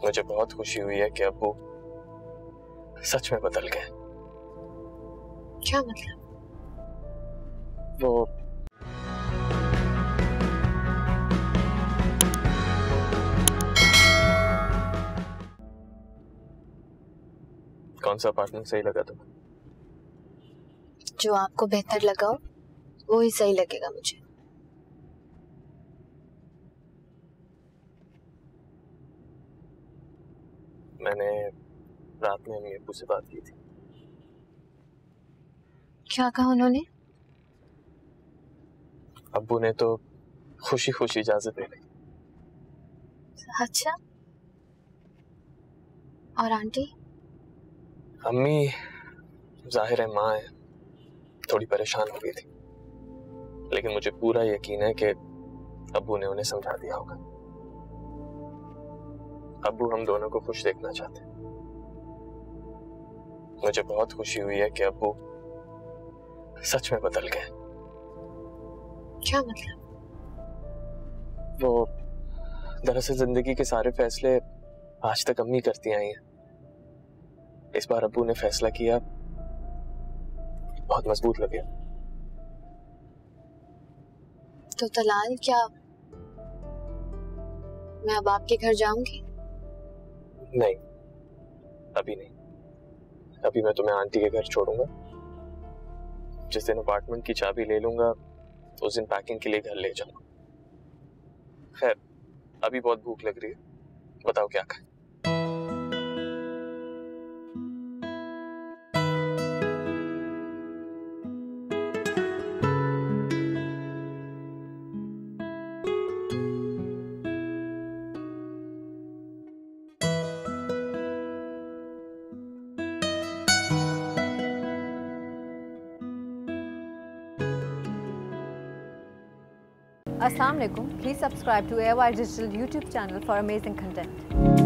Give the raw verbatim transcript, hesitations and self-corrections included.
मुझे बहुत खुशी हुई है कि अब्बू सच में बदल गए। क्या मतलब? वो कौन सा अपार्टमेंट सही लगा तुम्हें? जो आपको बेहतर लगा हो वो ही सही लगेगा मुझे। मैंने रात में अम्मी अब्बू से बात की थी। क्या कहा उन्होंने? अब्बू ने तो खुशी खुशी इजाजत दे दी। अच्छा, और आंटी? अम्मी जाहिर है माँ है, थोड़ी परेशान हो गई थी, लेकिन मुझे पूरा यकीन है कि अब्बू ने उन्हें समझा दिया होगा। अब्बू हम दोनों को खुश देखना चाहते हैं। मुझे बहुत खुशी हुई है कि अब्बू सच में बदल गए। क्या मतलब? वो दरअसल जिंदगी के सारे फैसले आज तक अम्मी करती आई हैं। इस बार अब्बू ने फैसला किया, बहुत मजबूत लगे। तो तलाल, क्या मैं अब आपके घर जाऊंगी? नहीं, अभी नहीं। अभी मैं तुम्हें आंटी के घर छोड़ूंगा। जिस दिन अपार्टमेंट की चाबी ले लूंगा उस दिन पैकिंग के लिए घर ले जाऊंगा। खैर, अभी बहुत भूख लग रही है, बताओ क्या खाएं? Assalamu alaikum. Please subscribe to A Y Digital YouTube channel for amazing content.